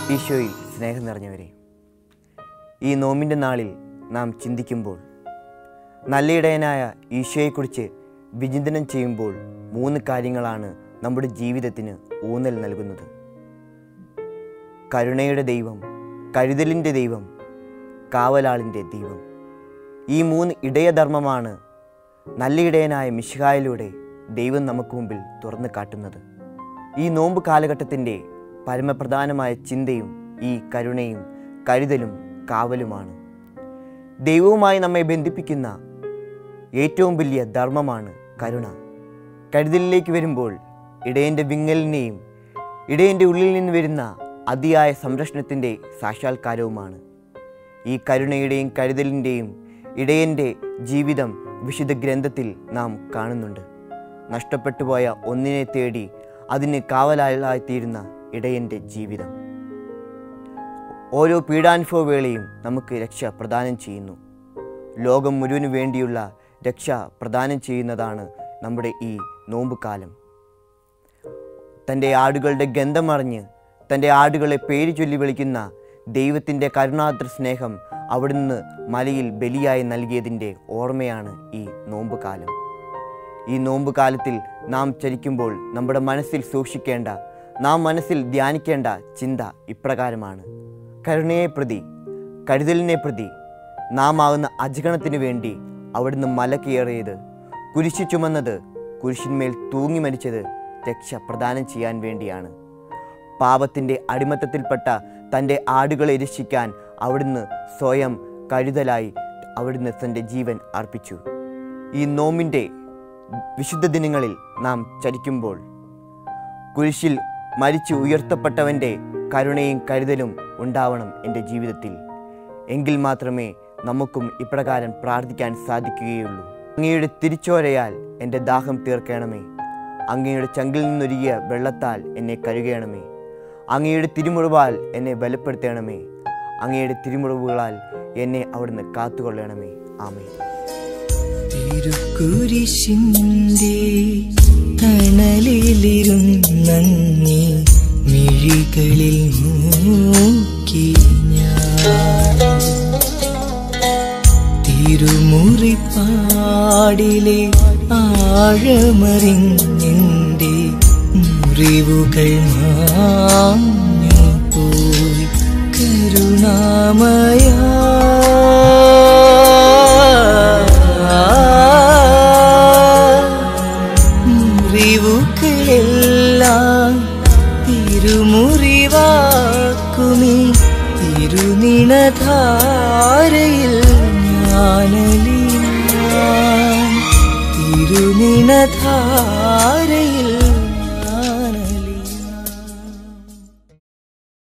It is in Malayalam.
ഈശോയിൽ സ്നേഹം നിറഞ്ഞവരെ, ഈ നോമ്പിൻ്റെ നാളിൽ നാം ചിന്തിക്കുമ്പോൾ, നല്ലയിടയനായ ഈശോയെക്കുറിച്ച് വിചിന്തനം ചെയ്യുമ്പോൾ 3 കാര്യങ്ങളാണ് നമ്മുടെ ജീവിതത്തിന് ഊന്നൽ നൽകുന്നത്. കരുണയുടെ ദൈവം, കരുതലിൻ്റെ ദൈവം, കാവലാളിൻ്റെ ദൈവം. ഈ 3 ഇടയധർമ്മമാണ് നല്ലയിടയനായ മിശിഹായിലൂടെ ദൈവം നമുക്ക് മുമ്പിൽ തുറന്നു കാട്ടുന്നത്. ഈ നോമ്പ് കാലഘട്ടത്തിൻ്റെ പരമപ്രധാനമായ ചിന്തയും ഈ കരുണയും കരുതലും കാവലുമാണ്. ദൈവവുമായി നമ്മെ ബന്ധിപ്പിക്കുന്ന ഏറ്റവും വലിയ ധർമ്മമാണ് കരുണ. കരുതലിലേക്ക് വരുമ്പോൾ ഇടയൻ്റെ വിങ്ങലിനെയും ഇടയൻ്റെ ഉള്ളിൽ നിന്ന് വരുന്ന അതിയായ സംരക്ഷണത്തിൻ്റെ സാക്ഷാത്കാരവുമാണ്. ഈ കരുണയുടെയും കരുതലിൻ്റെയും ഇടയൻ്റെ ജീവിതം വിശുദ്ധ ഗ്രന്ഥത്തിൽ നാം കാണുന്നുണ്ട്. നഷ്ടപ്പെട്ടുപോയ ഒന്നിനെ തേടി അതിന് കാവലായിത്തീരുന്ന ഇടയൻ്റെ ജീവിതം. ഓരോ പീഡാനുഭവ വേളയും നമുക്ക് രക്ഷ പ്രദാനം ചെയ്യുന്നു. ലോകം മുഴുവനു വേണ്ടിയുള്ള രക്ഷ പ്രദാനം ചെയ്യുന്നതാണ് നമ്മുടെ ഈ നോമ്പ് കാലം. തൻ്റെ ആടുകളുടെ ഗന്ധമറിഞ്ഞ് തൻ്റെ ആടുകളെ പേര് ചൊല്ലി വിളിക്കുന്ന ദൈവത്തിൻ്റെ കരുണാദ്ര സ്നേഹം അവിടുന്ന് മലയിൽ ബലിയായി നൽകിയതിൻ്റെ ഓർമ്മയാണ് ഈ നോമ്പ് കാലം. ഈ നോമ്പ് കാലത്തിൽ നാം ചരിക്കുമ്പോൾ നമ്മുടെ മനസ്സിൽ സൂക്ഷിക്കേണ്ട, നാം മനസ്സിൽ ധ്യാനിക്കേണ്ട ചിന്ത ഇപ്രകാരമാണ്: കരുണയെ പ്രതി, കരുതലിനെ പ്രതി നാം ആകുന്ന അജഗണത്തിന് വേണ്ടി അവിടുന്ന് മല കയറിയത്, കുരിശ് ചുമന്നത്, കുരിശിന്മേൽ തൂങ്ങി മരിച്ചത് രക്ഷ പ്രദാനം ചെയ്യാൻ വേണ്ടിയാണ്. പാപത്തിൻ്റെ അടിമത്തത്തിൽപ്പെട്ട തൻ്റെ ആടുകളെ രക്ഷിക്കാൻ അവിടുന്ന് സ്വയം കരുതലായി അവിടുന്ന് തൻ്റെ ജീവൻ അർപ്പിച്ചു. ഈ നോമ്പിൻ്റെ വിശുദ്ധ ദിനങ്ങളിൽ നാം ചരിക്കുമ്പോൾ കുരിശിൽ മരിച്ചു ഉയർത്തപ്പെട്ടവൻ്റെ കരുണയും കരുതലും ഉണ്ടാവണം എൻ്റെ ജീവിതത്തിൽ. എങ്കിൽ മാത്രമേ നമുക്കും ഇപ്രകാരം പ്രാർത്ഥിക്കാൻ സാധിക്കുകയുള്ളൂ. അങ്ങയുടെ തിരിച്ചോരയാൽ എൻ്റെ ദാഹം തീർക്കണമേ. അങ്ങയുടെ ചങ്കിൽ നിന്നൊരുകിയ വെള്ളത്താൽ എന്നെ കഴുകണമേ. അങ്ങയുടെ തിരുമുറിവാൽ എന്നെ ബലപ്പെടുത്തണമേ. അങ്ങയുടെ തിരുമുറിവുകളാൽ എന്നെ അവിടുന്ന് കാത്തുകൊള്ളണമേ. ആമേൻ. തിരുക്കുരിശിന്റെ തണലിലിരുന്നങ്ങേ മിഴികളിൽ നോക്കി ഞാൻ തിരുമുറിപ്പാടിലെ ആഴമറിഞ്ഞെന്റെ മുറിവുകൾ മാഞ്ഞു പോയി. കരുണാമയ മുറിവുകളെല്ലാം തിരുമുറിവാക്കുമീ തിരുനിണധാരയിൽ ഞാനലിയാൻ, തിരുനിണധാര